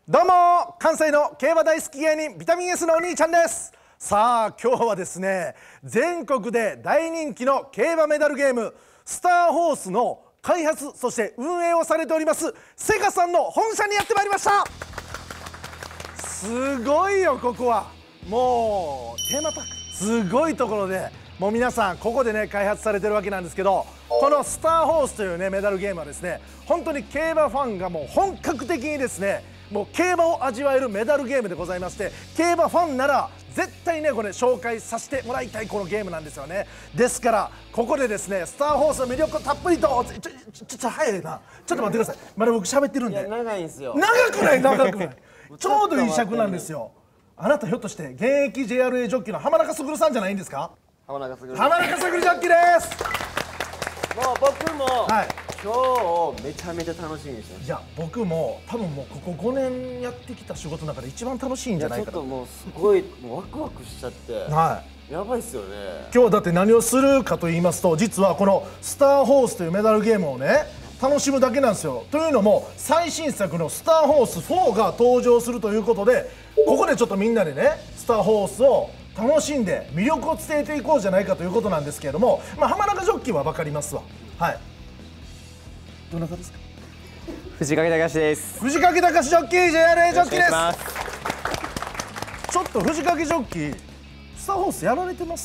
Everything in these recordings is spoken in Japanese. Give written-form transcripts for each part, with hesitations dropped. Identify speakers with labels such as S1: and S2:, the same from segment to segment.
S1: どうも関西の競馬大好き芸人ビタミン S のお兄ちゃんです。さあ今日はですね、全国で大人気の競馬メダルゲームスターホースの開発そして運営をされておりますセガさんの本社にやってまいりました。すごいよ、ここはもうテーマパーク、すごいところで、もう皆さんここでね開発されてるわけなんですけど、このスターホースというねメダルゲームはですね、本当に競馬ファンがもう本格的にですね、もう競馬を味わえるメダルゲームでございまして、競馬ファンなら絶対ねこれ紹介させてもらいたいこのゲームなんですよね。ですからここでですねスターホースの魅力をたっぷりとちょ早いな、ちょっと待ってください、まだ僕喋ってるんで。
S2: 長いんですよ。
S1: 長くない長くないちょうどいい尺なんですよ。あなたひょっとして現役 JRA ジョッキーの浜中卓さんじゃないんですか？
S2: 浜中卓
S1: ジョッキーです。
S2: もう僕も、
S1: はい、
S2: 今日をめちゃめちゃ楽しみにしてました。
S1: いや僕も多分もうここ5年やってきた仕事の中で一番楽しいんじゃないかな。
S2: ちょっともうすごいもうワクワクしちゃって、
S1: はい、
S2: やばいっすよね。
S1: 今日だって何をするかと言いますと、実はこのスターホースというメダルゲームをね楽しむだけなんですよ。というのも最新作のスターホース4が登場するということで、ここでちょっとみんなでねスターホースを楽しんで魅力を伝えていこうじゃないかということなんですけれども、まあ、浜中ジョッキーは分かりますわ。はい、どなたですか？
S3: 藤掛隆です。
S1: 藤掛隆ジョッキー JRA ジョッキーです。
S3: す。
S1: ちょっと藤掛ジョッキースターホースやられてます？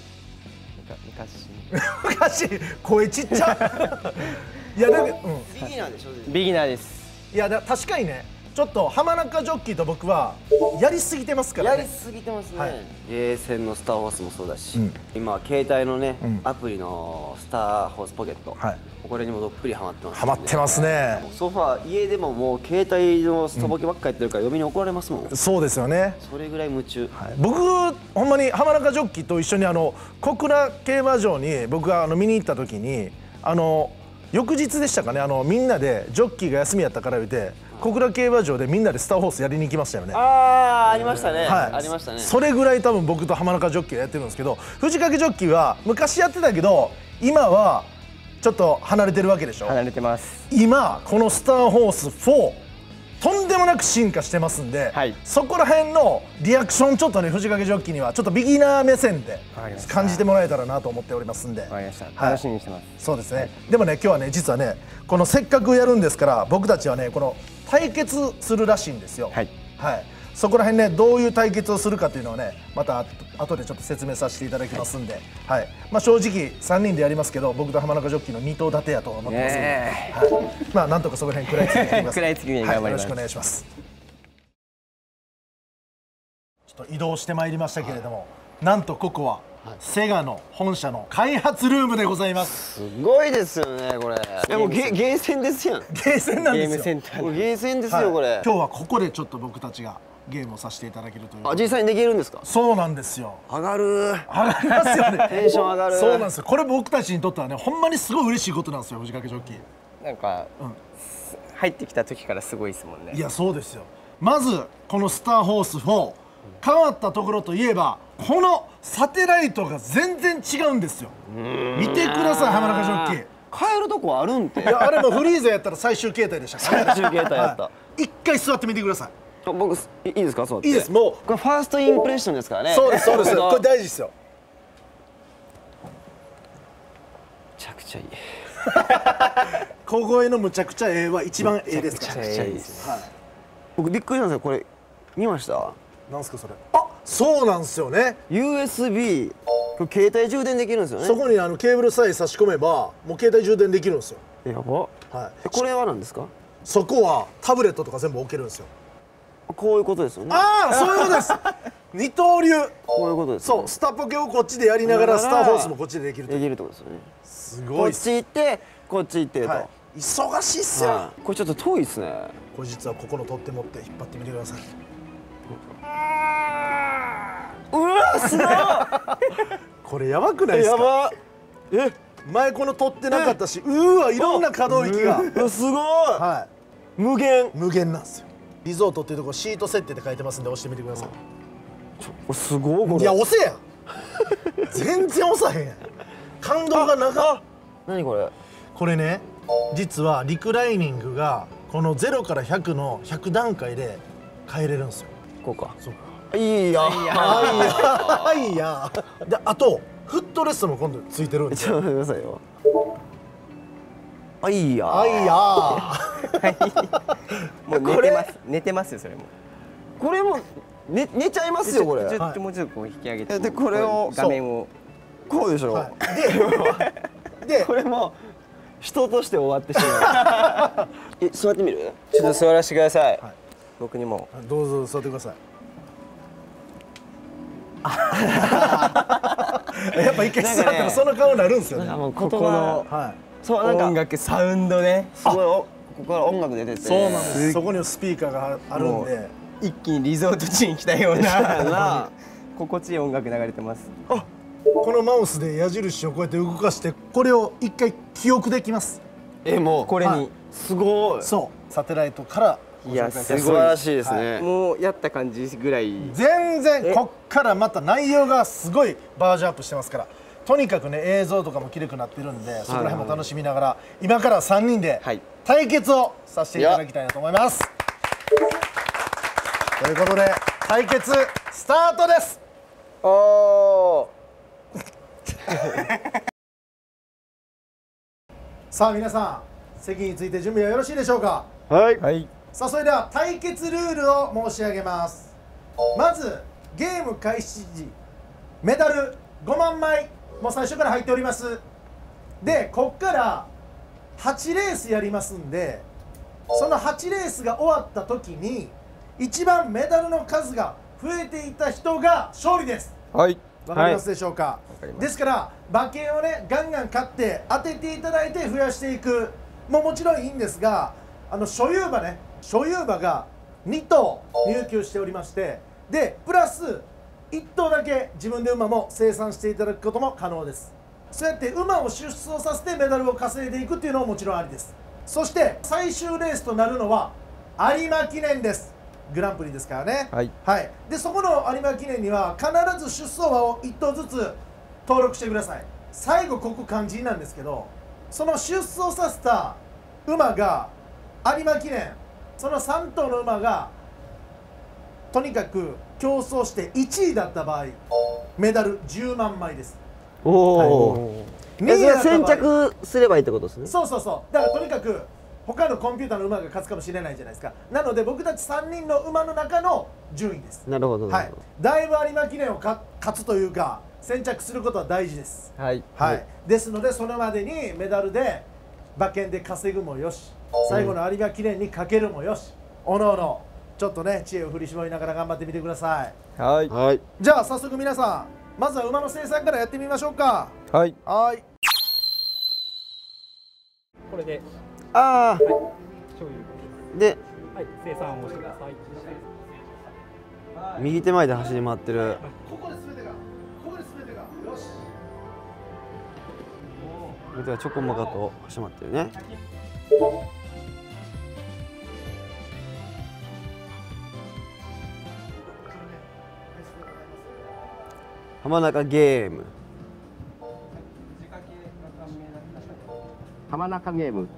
S1: 昔声ちっちゃいやだけど、
S2: ビギナーでしょ。
S3: ビギナーです。
S1: いや確かにね、ちょっと浜中ジョッキーと僕はやりすぎてますからね。
S2: やりすぎてますね。
S1: はい、
S2: ゲーセンのスターホースもそうだし、今は携帯のね、アプリのスターホースポケット、
S1: はい、
S2: これにもどっぷりハマってます、ね。
S1: ハマってますね。
S2: ソファー家でももう携帯のストボケばっかやってるから嫁に怒られますもん。
S1: そうですよね。
S2: それぐらい夢中。
S1: はい、僕ほんまに浜中ジョッキーと一緒に小倉競馬場に僕が見に行った時に翌日でしたかね、みんなでジョッキーが休みやったから言うて小倉競馬場でみんなでスターホースやりに行きましたよね。
S2: ありましたね。
S1: はい、
S2: ありましたね。
S1: それぐらい多分僕と浜中ジョッキーがやってるんですけど、藤掛ジョッキーは昔やってたけど今はちょっと離れてるわけでしょ。
S3: 離れてます。
S1: 今このスターホース4とんでもなく進化してますんで、はい、そこら辺のリアクションちょっとね藤掛ジョッキーにはちょっとビギナー目線で感じてもらえたらなと思っておりますんで。わ
S3: かりました。楽しみにしてます。
S1: そうですね。はい、でもね今日はね実はねこのせっかくやるんですから僕たちはねこの対決するらしいんですよ。はい、はい、そこら辺ねどういう対決をするかというのをねまた後でちょっと説明させていただきますんで、はい、まあ正直3人でやりますけど僕と浜中ジョッキーの2頭立てやと思ってますので、はい、まあなんとかそこら辺食らいついていきます。
S3: 食らいつきに頑張ります。
S1: よろしくお願いします。ちょっと移動してまいりましたけれども、なんとここはセガの本社の開発ルームでございます。
S2: すごいですよねこれ。もうゲーセンですやん。
S1: ゲーセンなんですよ。
S3: ゲームセンター。
S2: ゲーセンですよこれ。
S1: 今日はここでちょっと僕たちがゲームをさせていただけるという。
S2: あ、実際にできるんですか？
S1: そうなんですよ。
S2: 上がる。
S1: 上がりますよね。
S2: テンション上がる。
S1: そうなんですよ。これ僕たちにとってはねほんまにすごい嬉しいことなんですよ藤掛ジョッキー。
S3: なんか、入ってきた時からすごいですもんね。
S1: いやそうですよ。まずこのスターホース4変わったところといえばこのサテライトが全然違うんですよ。見てください浜中ジョッキー。
S2: 変えるとこあるんて。
S1: いやあれもフリーザやったら最終形態でしたからね。
S2: 最終形態やった。
S1: 一回座ってみてください。
S2: 僕いいですか？そう。
S1: いいです。もう
S2: これファーストインプレッションですからね。
S1: そうですそうです。これ大事ですよ。
S2: めちゃくちゃいい。
S1: 小声のむちゃくちゃええは一番ええですから。
S2: めちゃくちゃいいです。はい。僕びっくりなんですよこれ見ました？
S1: なんすかそれ。あ、そうなんですよね。
S2: USB これ携帯充電できるんですよね。
S1: そこにケーブルさえ差し込めばもう携帯充電できるんですよ。
S2: やば。
S1: はい。
S2: これは何ですか？
S1: そこはタブレットとか全部置けるんですよ。
S2: こういうことですよね。
S1: ああ、そういうことです。二刀流。
S2: こういうことです。
S1: そう、スタポケをこっちでやりながらスターホースもこっちでできると。
S2: できるってことですよね。
S1: すごい。
S2: こっち行ってこっち行ってと。
S1: 忙しいっすよ。
S2: これちょっと遠いですね。
S1: これ実はここの取っ手持って引っ張ってみてください。
S2: うわすごい。
S1: これやばくないですか？
S2: やば。
S1: 前この取ってなかったし、いろんな可動域が。
S2: すごい。
S1: はい。
S2: 無限
S1: なんですよ。リゾートっていうところシート設定って書いてますんで押してみてください。
S2: すごいこれ。
S1: いや押せや。全然押さへんやん。感動が長っ。
S2: 何これ。
S1: これね実はリクライニングがこの0から100の100段階で変えれるんですよ。
S2: こうか。
S1: そう
S2: いいや。
S1: はいや。であとフットレストも今度ついてるんで。
S2: ちょっと待ってくださいよ。あ、いいや。
S1: はいや。
S3: もう寝てます。寝てますよそれも。
S2: これも寝ちゃいますよこれ。
S3: もうちょっとこう引き上げて。
S2: でこれを
S3: 画面を。
S2: こうでしょ。
S1: で
S2: これも人として終わってしまう。座ってみる？
S3: ちょっと座らせてください。僕にも。
S1: どうぞ座ってください。やっぱ一回座ったらその顔になるんですよね。
S2: ここの
S3: そうなんか音楽サウンドね。
S2: すごいここから音楽出てて。
S1: そうなんです。そこにスピーカーがあるんで、
S3: 一気にリゾート地に来たような心地いい音楽流れてます。
S1: あ、このマウスで矢印をこうやって動かしてこれを一回記憶できます。
S2: もう
S3: これに
S2: すごい。
S1: そうサテライトから
S3: いや
S2: 素晴らしいですね。
S3: もうやった感じぐらい。
S1: 全然こっからまた内容がすごいバージョンアップしてますから、とにかくね映像とかも綺麗くなってるんで、そこら辺も楽しみながら今から3人で対決をさせていただきたいなと思います。ということで対決スタートです。
S3: お
S1: さあ皆さん席について準備はよろしいでしょうか。
S2: はい。
S3: はい。
S1: さあそれでは対決ルールを申し上げます。まずゲーム開始時メダル5万枚もう最初から入っております。でこっから8レースやりますんで、その8レースが終わった時に一番メダルの数が増えていた人が勝利です。
S3: はい。
S1: わかりますでしょうか。ですから馬券をねガンガン買って当てていただいて増やしていくもちろんいいんですが、所有馬が2頭入厩しておりまして、でプラス1頭だけ自分で馬も生産していただくことも可能です。そうやって馬を出走させてメダルを稼いでいくっていうのももちろんありです。そして最終レースとなるのは有馬記念です。グランプリですからね。
S3: はい、
S1: でそこの有馬記念には必ず出走馬を1頭ずつ登録してください。最後ここ肝心なんですけど、その出走させた馬が有馬記念、その3頭の馬がとにかく競争して1位だった場合メダル10万枚です。
S2: おお。先着すればいいってことですね。
S1: そうそうそう。だからとにかく他のコンピューターの馬が勝つかもしれないじゃないですか。なので僕たち3人の馬の中の順位です。
S2: なるほど。
S1: はい。だいぶ有馬記念を勝つというか先着することは大事です。
S3: はい。
S1: はい。ですのでそれまでにメダルで馬券で稼ぐもよし、最後の有馬記念にかけるもよし、おのおのちょっとね知恵を振り絞りながら頑張ってみてください。
S3: はい。
S2: はい。
S1: じゃあ早速皆さんまずは馬の生産からやってみましょうか。
S3: はい。
S1: はい。
S4: これで、
S2: ああ。
S4: 醤油
S2: で、
S4: はい、生産をしてください。
S2: 右手前で走り回ってる。
S1: ここで全てがよし。
S2: 右手はちょこまかと走り回ってるね。浜中ゲーム。
S3: 浜中ゲーム。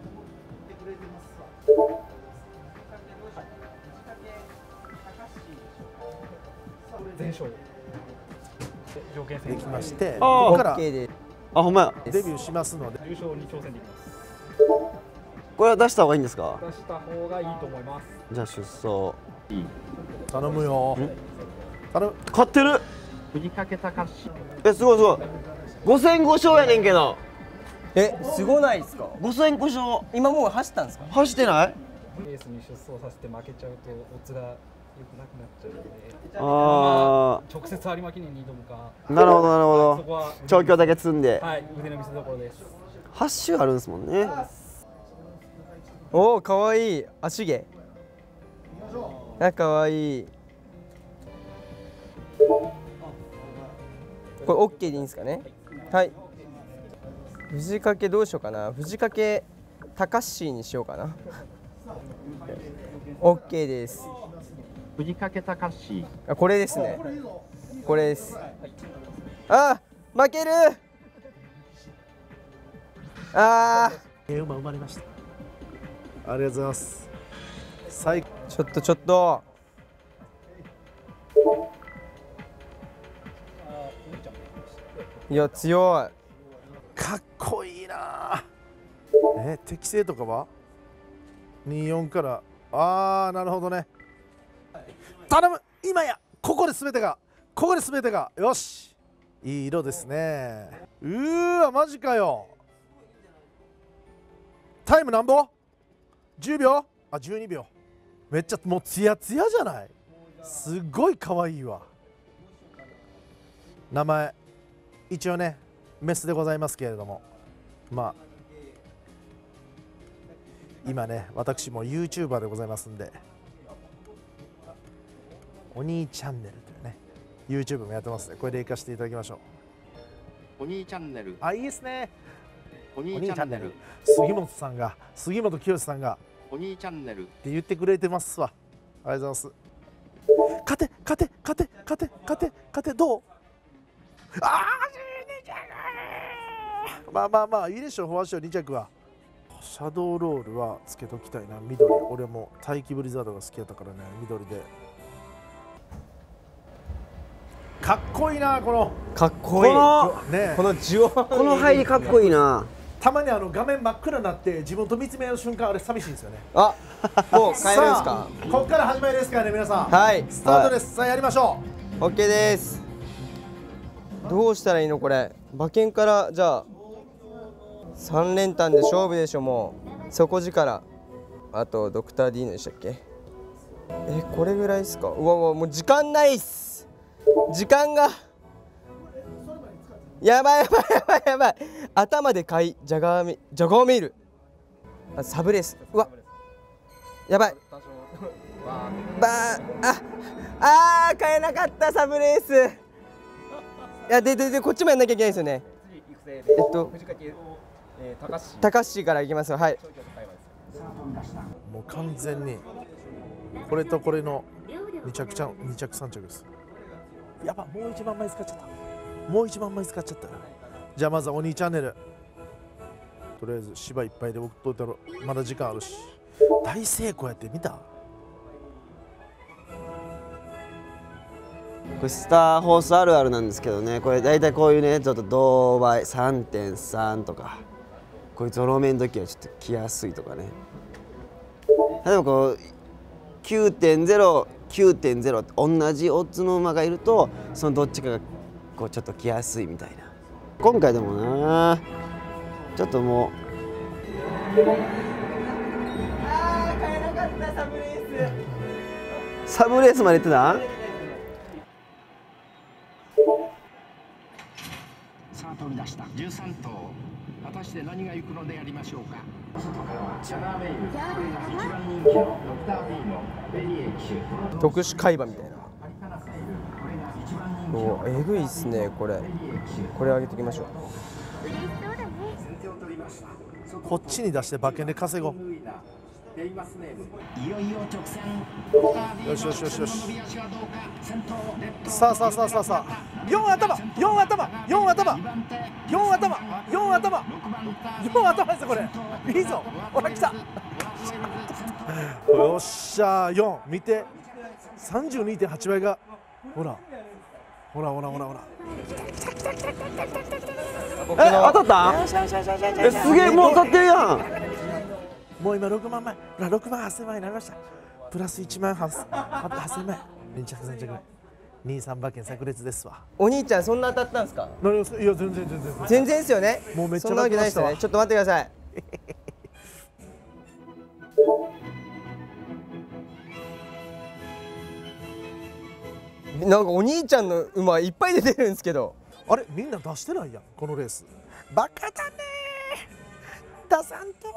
S4: 全勝条件戦
S1: できまして、
S2: あー
S1: ここから
S3: で
S2: あ、ほんまや。
S1: デビューしますので、
S4: 優勝に挑戦できます。
S2: これは出した方がいいんですか。
S4: 出した方がいいと思います。
S2: じゃあ出走。
S1: 頼むよ。頼む。
S2: 勝ってる。
S4: 藤掛隆
S2: すごいすごい。5戦5勝やねんけど。
S3: すごないですか。
S2: 5戦5勝。
S3: 今もう走ったんですか。
S2: 走ってない。
S4: レースに出走させて負けちゃうとオッズが良くなくなっちゃうので、
S2: あ
S4: 直接有馬記念に挑むか、
S2: あ、なるほどなるほど。
S4: そこは
S2: 調教だけ積んで。
S4: はい、腕の見せ所です。
S2: 8種あるんですもんね。
S3: おお、かわいい足毛。かわいい。これオッケーでいいんですかね。はい。藤掛どうしようかな。藤掛高橋にしようかな。オッケーです。
S4: 藤掛隆
S3: あ、これですね。これです。あー、負ける。
S1: 馬生まれました。ありがとうございます。 最
S3: ちょっといや強い。
S1: かっこいいな。適正とかは24からなるほどね。頼む今やここで全てがよし、いい色ですね。わマジかよ。タイムなんぼ？10秒12秒。めっちゃもうツヤツヤじゃない。すごい可愛いわ。名前一応ねメスでございますけれども、まあ今ね私も YouTuber でございますんで、お兄チャンネルというね YouTube もやってますので、これで行かせていただきましょ
S5: お兄チャンネル。
S1: う。いいですね。
S5: お兄チャンネル。
S1: 杉本清さんが
S5: お兄チャンネル。
S1: って言ってくれてますわ。ありがとうございます。勝てどう？まあいいでしょう。フォアショー2着は。シャドウロールはつけときたいな。緑。俺も待機ブリザードが好きだったからね、緑で。かっこいいな、この
S3: かっこいい。
S1: ね、
S3: このジオ
S2: この入りかっこいいな。
S1: たまに画面真っ暗になって自分と見つめ合う瞬間、あれ寂しいんですよね。
S3: もう帰るんですか？
S1: さあここから始まりですからね、皆さん。
S3: はい
S1: スタートです。さあやりましょう。
S3: OK です。どうしたらいいのこれ。馬券からじゃあ3連単で勝負でしょ。もう底力、あとドクター D のでしたっけ。これぐらいですか。うわもう時間ないっす。時間がやばい。頭で買いジャガーミール、サブレース。うわやばい。買えなかった。サブレース。いやでこっちもやんなきゃいけないですよね。高橋からいきますよ。はい。
S1: もう完全にこれとこれの2着3着です。やば、もう1万枚使っちゃった。じゃあまずはお兄チャンネル、とりあえず芝いっぱいで送っといたろ。まだ時間あるし。大成功やって見た。
S2: これスターホースあるあるなんですけどね、これ大体こういうねちょっと胴倍 3.3 とか、こういうゾロ目の時はちょっと来やすいとかね。例えばこう 9.0 9.0 同じオッズの馬がいると、そのどっちかがこうちょっと来やすいみたいな。今回でもなちょっともう
S3: 買えなかったサブレース。
S2: サブレースまで行ってた。
S6: さあ取り出した13頭、果たして何が行くのでありましょうか。
S3: 特殊海馬みたいな。えぐいっすね。これ上げていきましょう。
S1: こっちに出して馬券で稼ごう。
S6: いよいよ直線。
S1: よし。さあ4頭ですよ。これいいぞ。ほら来た。よっしゃー。4見て 32.8 倍がほら
S2: 当たった？すげえ、もう当たってるやん。
S1: もう今6万枚、6万8000枚になりました。プラス1万8000枚。2着3着目23馬券炸裂ですわ。
S3: お兄ちゃんそんな当たったんですか？
S1: いや全然
S3: ですよね。
S1: もうめっちゃ
S3: そんなわけないですよね。ちょっと待ってください。なんかお兄ちゃんの馬いっぱい出てるんですけど、
S1: あれみんな出してないやんこのレース。バカだねー。出さんと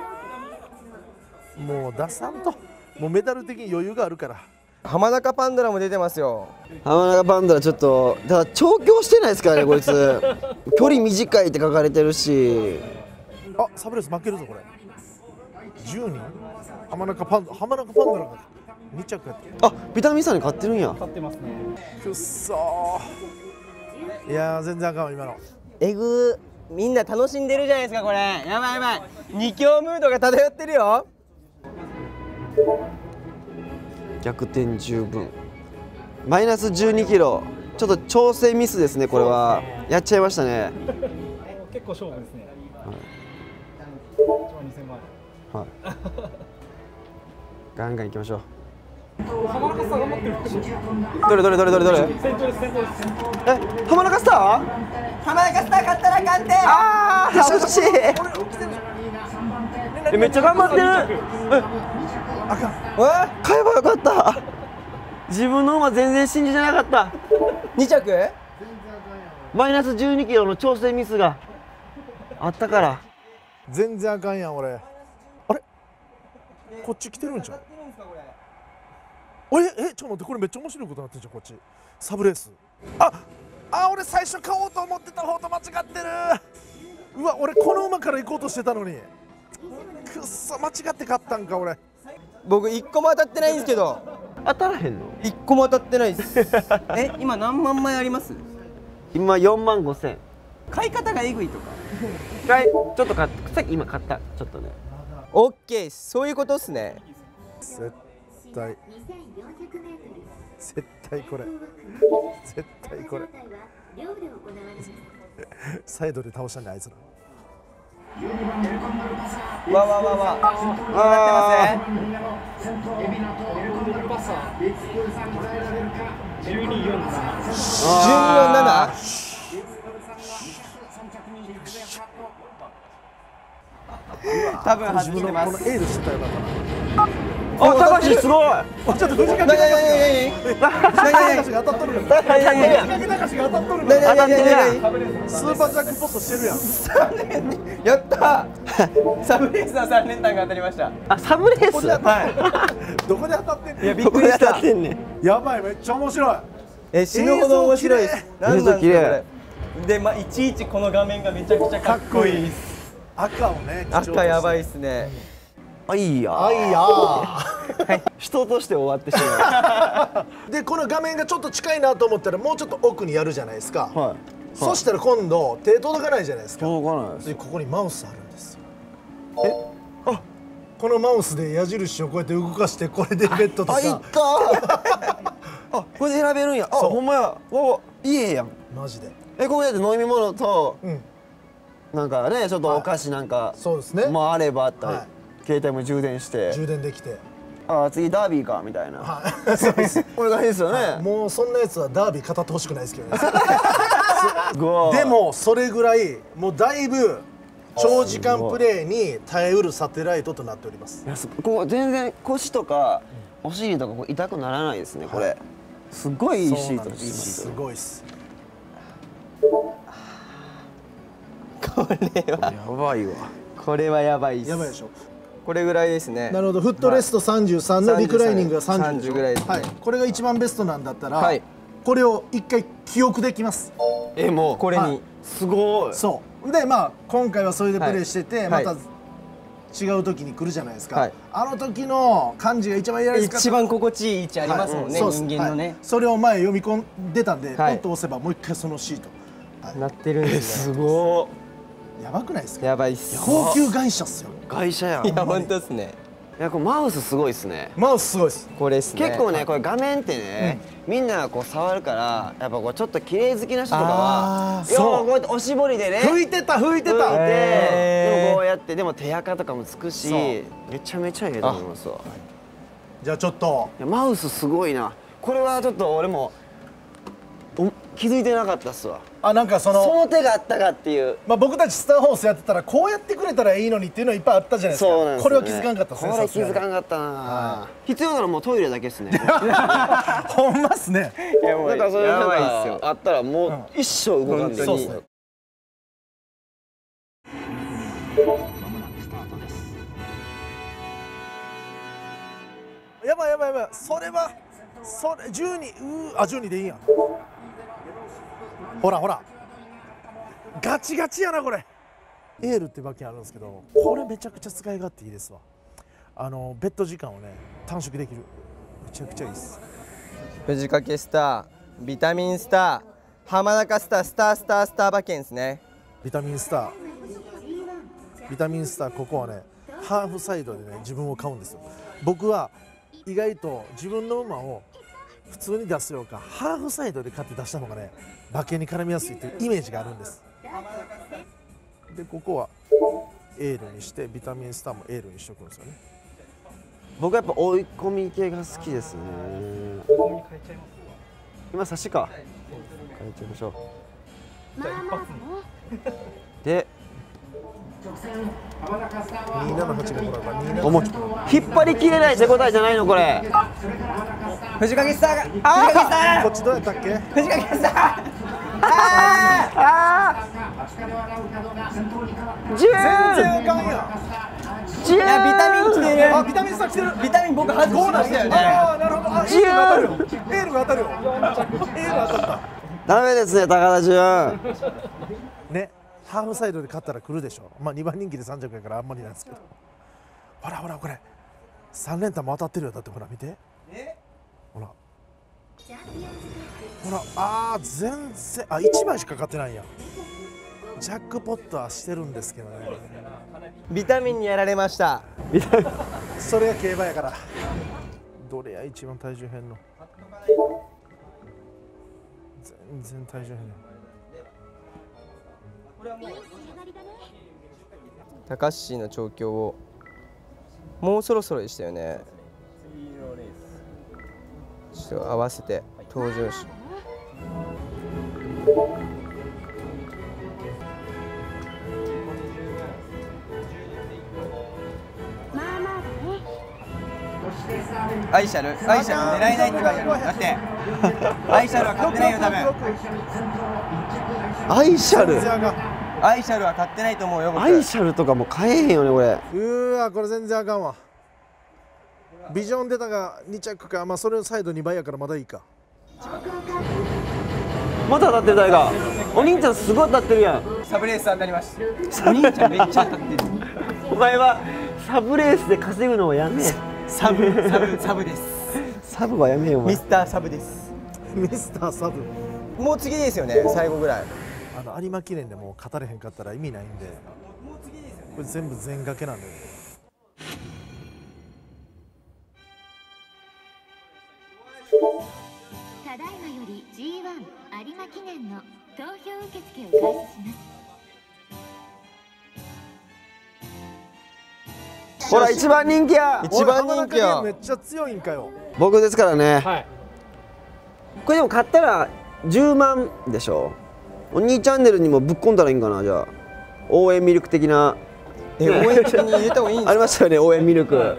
S1: もう出さんと、もうメダル的に余裕があるから。
S3: 浜中パンドラも出てますよ。
S2: 浜中パンダラちょっとだから調教してないですからねこいつ。距離短いって書かれてるし。
S1: サブレース負けるぞこれ。10人浜中パンダラが2着やって。
S2: ビタミンさんに勝ってるんや。
S4: 買ってますね。
S1: くっそー。いやー全然あかんわ今の。
S3: みんな楽しんでるじゃないですかこれ。やばい2強ムードが漂ってるよ。
S2: 逆転十分。マイナス12キロ。ちょっと調整ミスですね、これは。やっちゃいましたね。
S4: 結構勝負ですね。
S2: はい
S4: 1万2000万。
S2: はい。ガンガン行きましょう。
S4: 浜中さん頑張ってる。
S2: どれどれどれどれどれ。
S4: 先頭です先頭です。
S2: え、浜中スター？
S3: 浜中スター勝ったら勝って
S2: ああ、惜しい。めっちゃ頑張ってる。買えばよかった。自分の馬全然信じてなかった。
S3: 2着
S2: マイナス12キロの調整ミスがあったから。
S1: 全然あかんやん俺。あれこっち来てるんちゃう？ちょっと待って、これめっちゃ面白いことになってんじゃん。こっちサブレース。俺最初買おうと思ってた方と間違ってる。うわ、俺この馬から行こうとしてたのにくっそ間違って買ったんか俺。
S3: 僕1個も当たってないんですけど。
S2: 当たらへんの
S3: 1個も当たってないです今何万枚あります？
S2: 今4万5千。
S3: 買い方がえぐいとか。
S2: ちょっと買った。さっき今買った。ちょっとね。
S3: オッケー、そういうことっすね。
S1: 絶対これ絶対これサイドで倒したんだあいつら。
S3: わわわわ。なってますね。1247。多分外してます。
S1: このエールしてたらよかったな。
S2: あ、高橋すごい。
S1: ちょっと藤掛隆が当たっとるやん。藤掛隆が当たっとるやん。
S2: 当たってるやん。
S1: スーパージャックポットしてるやん。
S3: やったー。サブレースは3連単が当たりました。
S2: あ、サブレース。
S1: どこで当たってんの？
S3: いや、びっくりした。
S1: やばい、めっちゃ面白い。
S3: 死ぬほど面白いです。なんなんですかこれ。で、いちいちこの画面がめちゃくちゃかっこいいです。
S1: 赤をね、
S3: 赤やばいっすね。
S2: あ、いいや。人として終わってしま
S1: う。で、この画面がちょっと近いなと思ったらもうちょっと奥にやるじゃないですか。
S2: はい。
S1: そしたら今度手届かないじゃないですか。
S2: 届かないです。
S1: で、ここにマウスあるんですよ。このマウスで矢印をこうやって動かして、これでベッドとか。
S2: いった。あ、これで選べるんや。あ、ほんまや。いいやん。
S1: マジで。
S2: これだって飲み物と
S1: うん。
S2: なんかね、ちょっとお菓子なんか
S1: そうですね。
S2: もあればあったり、携帯も充電して
S1: 充電できて。
S2: 次ダービーかみたいな。
S1: はい。そうです。
S2: これがいいですよね。
S1: もうそんなやつはダービー語ってほしくないですけどね。
S2: すごい。
S1: でもそれぐらいもうだいぶ長時間プレイに耐えうるサテライトとなっております。
S2: いや、ここ全然腰とかお尻とか痛くならないですね。これすごいいいシートです。
S1: すごいっす。
S3: これは
S2: やばいわ。
S3: これはやばいっす。
S1: やばいでしょ。
S3: これぐらいですね。
S1: なるほど。フットレスト33のリクライニングが30でしょ。
S3: 30ぐらいですね。
S1: はい。これが一番ベストなんだったら、
S3: はい、
S1: これを一回記憶できます。
S2: もう
S3: これに、
S1: はい、
S2: すごい。
S1: そうで、今回はそれでプレイしてて、
S3: はい、
S1: また違う時に来るじゃないですか、
S3: はい、
S1: あの時の感じが一番やりやすかった。
S3: 一番心地いい位置ありますもんね、人間のね、
S1: それを前読み込んでたんで、ポッと押せばもう一回そのシート、
S3: なってるんです
S2: ね。すご
S1: い。やばくないですか？
S3: やばいっす。
S1: 高級外車っすよ。
S2: 外車や。
S3: いや、本当っすね。
S2: いや、これマウスすごいっすね。
S1: マウスすごいっす。
S3: これっすね。
S2: 結構ね、これ画面ってね、みんなこう触るから、やっぱこうちょっと綺麗好きな人とかは、こうやっておしぼりでね、
S1: 拭いてた。
S2: でもこうやってでも手垢とかもつくし、めちゃめちゃいいと思いますわ。
S1: じゃあちょっと
S2: マウスすごいな。これはちょっと俺も気づいてなかったっすわ。
S1: なんかその
S2: 手があったかっていう。
S1: 僕たちスターホースやってたらこうやってくれたらいいのにっていうのはいっぱいあったじゃないですか。
S2: そうなんですよね。
S1: これは気づかんかったですね。
S2: これ気づかんかったな。必要ならもうトイレだけですね。
S1: ほんまっすね。
S2: なんかそういうのがあったらもう一生動かんでいい。
S1: そうっすね。やばい。それ12、12でいいやん。ほらガチガチやなこれ。エールって馬券あるんですけど、これめちゃくちゃ使い勝手いいですわ。ベッド時間をね短縮できる。めちゃくちゃいいです。
S3: 藤掛スター、ビタミンスター、浜中スター、スター馬券ですね。
S1: ビタミンスター、ここはねハーフサイドでね自分を買うんですよ。僕は意外と自分の馬を普通に出すようかハーフサイドで勝って出したのがね馬券に絡みやすいというイメージがあるんです。でここはエールにしてビタミンスターもエールにしておくんですよね。
S2: 僕はやっぱ追い込み系が好きですね。今差しか変えちゃいましょう。
S4: じゃあ一発
S2: で
S1: 278がもらうから278
S2: 思い引っ張りきれない手応えじゃないのこれ。
S3: 藤掛スターが
S1: こっちどうやったっけ？
S3: 藤掛スター
S2: ジュ
S1: 全然あかんやん。
S2: ジュ
S3: いやビタミン来てる。
S1: あビタミンスター来てる。
S3: ビタミン僕外したよね。
S1: ああなるほど。あエールが当たるよ。エールが当たるよ。エール当たった。
S2: ダメですね高田純。
S1: ね、ハーフサイドで勝ったら来るでしょ。まあ2番人気で3着やからあんまりなんですけど。ほらほらこれ3連単も当たってるよ。だってほら見て。ほら。ほら全然1枚しか勝ってないやん。ジャックポットはしてるんですけどね。
S3: ビタミンにやられました。
S1: それが競馬やから。どれや一番体重変の。全然体重変の。
S3: 高橋の調教をもうそろそろでしたよね。ちょっと合わせて登場し。アイシャル狙えないって書いてある。だってアイシャルは勝ってないよ多分。
S2: アイシャル
S3: アイシャルは買ってないと思うよ僕。
S2: アイシャルとかも買えへんよねこれ。
S1: これ全然あかんわ。ビジョン出たが2着か。まあそれのサイド2倍やからまだいいか。
S2: また当たってる誰が。お兄ちゃんすごい当たってるやん。
S3: サブレース当たりました。お兄ちゃんめっちゃ当たってる。
S2: お前はサブレースで稼ぐのをやめ。
S3: サブです。
S2: サブはやめよお前。
S3: ミスターサブです。
S1: ミスターサブ。
S3: もう次ですよね最後ぐらい。
S1: 有馬記念でもう勝たれへんかったら意味ないんで、これ全部全掛けなんで。
S7: ただいまより G1 有馬記念の投票受付を開始します。
S2: ほら一番人気や。
S3: 一番人気や。
S1: めっちゃ強いんかよ。
S2: 僕ですからね。
S4: はい。
S2: これでも買ったら10万でしょ。お兄チャンネルにもぶっ込んだらいいんかな。じゃあ応援ミルク的な。
S3: 応援的に入れた方がいいんですか。
S2: ありましたよね応援ミルク。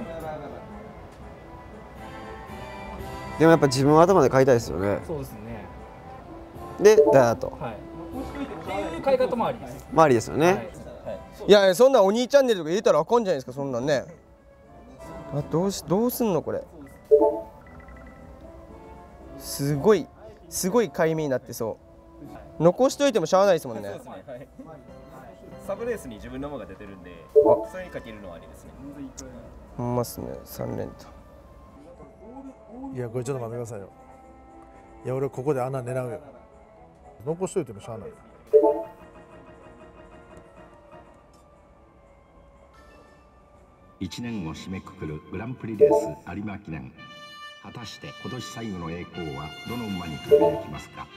S2: でもやっぱ自分は頭で買いたいですよね。
S4: そうですね。
S2: でだーと。
S4: はい。っていう買い方もありです。
S2: 周りですよね。
S4: はい。
S3: いやそんなお兄チャンネルとか入れたらあかんじゃないですかそんなんね。どうすんのこれ。すごい解明になってそう。残しといてもしゃあないですもんね。
S8: そうですね。はい。サブレースに自分の馬が出てるんで、それにかけるのはありですね。
S3: ほんまっすね3連単。
S1: いやこれちょっと待ってくださいよ。いや俺ここで穴狙うよ。残しといてもしゃあない。
S6: 1年を締めくくるグランプリレース有馬記念。果たして今年最後の栄光はどの馬に輝きますか。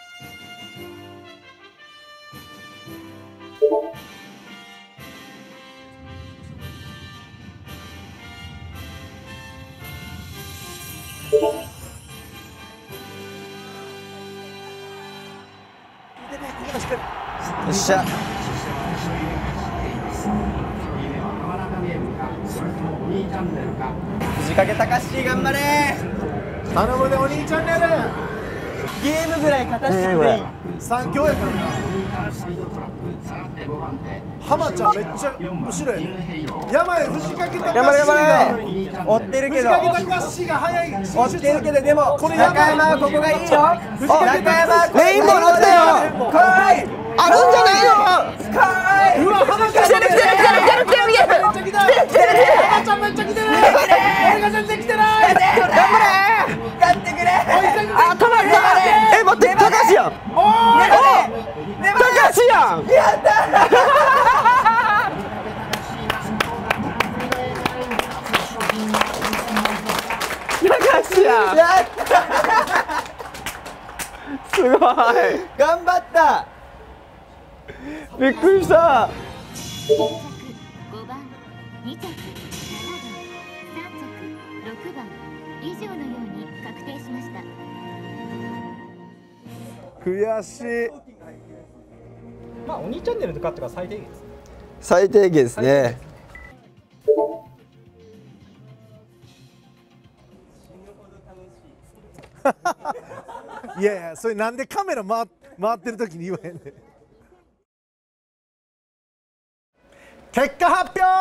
S3: よっしゃ。藤掛隆頑張れ。
S1: 頼むでお兄チャンネル。
S3: ゲームぐらい勝たせてくれ。
S1: 3強やからな。浜ちゃんめっちゃ後ろやね。やばい藤掛隆
S3: 頑張れ頑張れ。追ってるけど。
S1: 藤掛隆が早い。
S3: 追ってるけどでも
S1: これやばい。
S3: 中山はここがいいよ。中山は
S2: レインボー乗ったよ。
S3: 来い。
S2: あるんじゃないの。
S3: 来い。
S1: うわ浜ちゃん
S2: 来てる来てる来てる来てる来てる
S1: 浜ちゃんめっちゃ来てる。俺が全然来てない。
S3: 頑張れ。勝ってくれ。
S2: あ止まった。待って高橋やん。高橋やん。
S3: やったやったすごい頑張ったびっくりした
S7: 5番、2着、7番、3着、6番以上のように確定しました。
S1: 悔しい。
S4: まあお兄チャンネルとかっていうか最低限ですね。
S2: 最低限ですね。
S1: いやいや、それなんでカメラ回ってる時に言わへんねん。結果発表。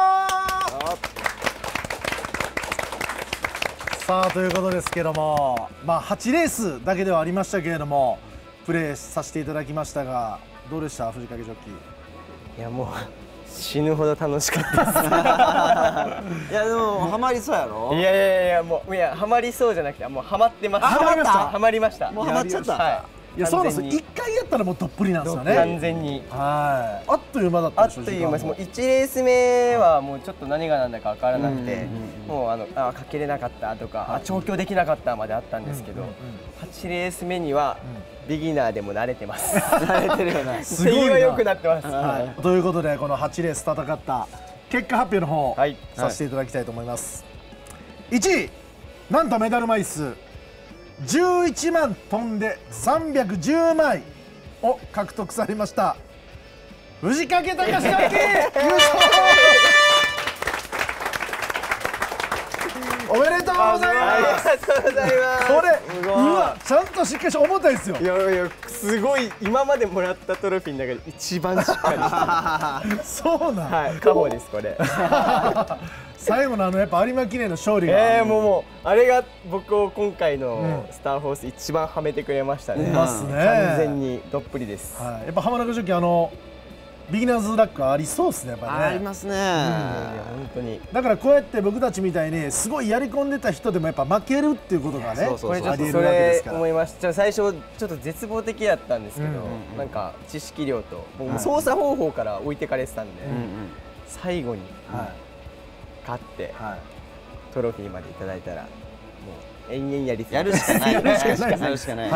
S1: さあということですけども、まあ8レースだけではありましたけれどもプレーさせていただきましたが、どうでした藤掛ジョッキー。
S3: いやもう死ぬほど楽しかった
S2: いやでもハマりそうやろ。
S3: ですいやもうハマりそうじゃなくてもうハマってます。
S1: ハマりました。
S3: ハマりました。
S2: もうハマっちゃった。
S3: はい
S1: いやそうなんですよ。1回やったらもうどっぷりなんですよね。
S3: 完全に。
S1: はい。あっという間だったでしょ。
S3: あっという間です。もう1レース目はもうちょっと何が何だか分からなくて、もうかけれなかったとか、調教できなかったまであったんですけど、8レース目にはビギナーでも慣れてます。
S2: 慣れてるよな。
S1: すごいな。
S3: 手が良くなってます。
S1: はい。ということでこの8レース戦った結果発表の方させていただきたいと思います。1位なんとメダル枚数11万飛んで310枚を獲得されました藤掛隆ジョッキー優勝おめでとうございます。
S3: ありがとうございます。
S1: これうわちゃんとしっかりして重たいですよ。
S3: いやすごい今までもらったトロフィーの中で一番しっかりしてる。
S1: そうなん。
S3: はい、カモですこれ。
S1: 最後のやっぱ有馬記念の勝利が。
S3: もうあれが僕を今回のスターホース一番はめてくれましたね。
S1: ますね。
S3: 完全にどっぷりです。
S1: はい、やっぱ浜中ジョッキービギナーズラックありそうですねやっぱりね。
S2: ありますね。
S3: 本当に。
S1: だからこうやって僕たちみたいにすごいやり込んでた人でもやっぱ負けるっていうことがね。
S3: これちょっとそれ思いました。最初ちょっと絶望的だったんですけど、なんか知識量と操作方法から置いてかれてたんで、最後に勝ってトロフィーまでいただいたらもう延々やるしかない。
S2: やるしかない。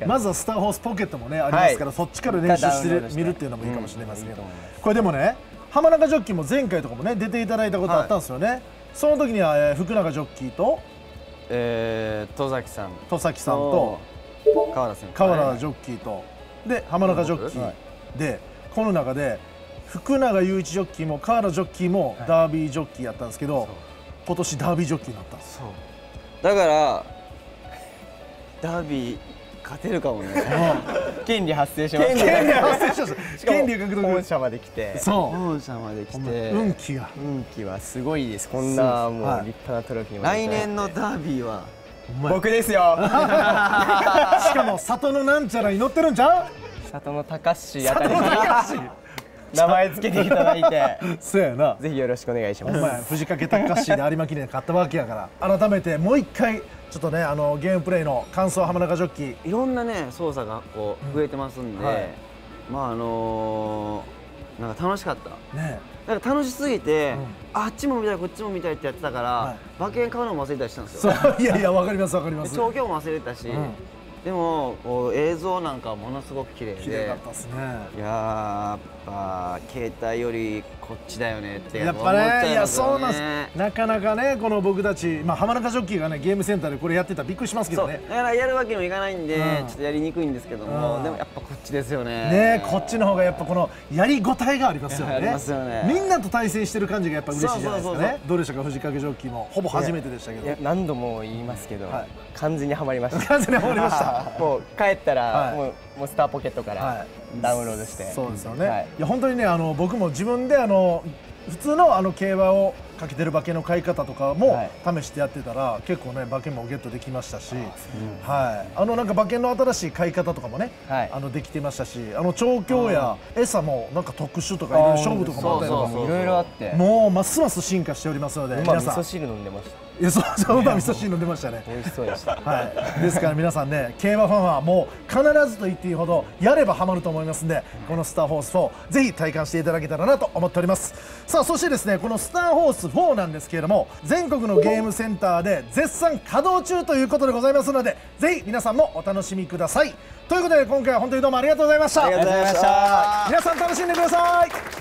S1: まずはスターホースポケットもねありますから、そっちから練習してみるっていうのもいいかもしれませんけど、これでもね浜中ジョッキーも前回とかもね出ていただいたことあったんですよね。その時には福永ジョッキーと
S2: 戸崎さん
S1: と川原ジョッキーとで浜中ジョッキーで、この中で福永雄一ジョッキーも川原ジョッキーもダービージョッキーやったんですけど、今年ダービージョッキーになったんです。
S2: だからダービー勝てるかもね。
S3: 権利発生しました。
S1: 権利発生しました。権利獲得。
S3: 本社まで来て。
S2: 本社まで来て。
S1: 運気
S3: はすごいです。こんなもう立派なトロフィーまで。
S2: 来年のダービーは
S3: 僕ですよ。
S1: しかも里のなんちゃらに乗ってるんちゃう？
S3: 里の高志あたりに名前つけていただいて。
S1: そうやな。
S3: ぜひよろしくお願いします。
S1: 藤掛隆で有馬記念勝ったわけやから、改めてもう一回ちょっとねゲームプレイの感想浜中ジョッキー。
S2: いろんなね操作がこう増えてますんで、まあなんか楽しかった。ね。なんか楽しすぎて、あっちも見たいこっちも見たいってやってたから、馬券買うのも忘れたりしたんですよ。
S1: いやわかりますわかります。
S2: 調教も忘れたし。でもこう映像なんかはものすごく綺麗で、
S1: 綺麗だったですね。
S2: やっぱ携帯よりこっちだよねって
S1: やっぱね。いやそうなんです。なかなかねこの僕たち浜中ジョッキーがねゲームセンターでこれやってたらびっくりしますけどね。
S2: だからやるわけにもいかないんでちょっとやりにくいんですけども、でもやっぱこっちですよね。
S1: ねこっちの方がやっぱこのやりごたえがありますよね。
S2: ありますよね。
S1: みんなと対戦してる感じがやっぱ嬉しいじゃないですかね。どうでしたか藤掛ジョッキーもほぼ初めてでしたけど。
S3: 何度も言いますけど完全にはまりました。
S1: 完全にはまりました。
S3: もう帰ったらもうスターポケットからダウンロードして。
S1: そうですよね。いや本当にね僕も自分で普通の競馬をかけてる馬券の買い方とかも試してやってたら結構ね馬券もゲットできましたし、なんか馬券の新しい買い方とかもねできてましたし、調教や餌もなんか特殊とかいろいろ勝負とかもあったりとか
S3: いろいろあって
S1: もうますます進化しておりますので、
S3: 皆さん味噌汁飲んでました。
S1: いやそう味噌汁飲んでましたね。
S3: 美味しそうでした。
S1: ですから皆さんね競馬ファンはもう必ずと言っていいほどやればハマると思いますんで、このスターホース4ぜひ体感していただけたらなと思っております。さあそしてですねこのスターホース 4なんですけれども、全国のゲームセンターで絶賛稼働中ということでございますので、ぜひ皆さんもお楽しみください。ということで今回は本当にどうもありがとうございました。
S3: ありがとうございました。
S1: 皆さん楽しんでください。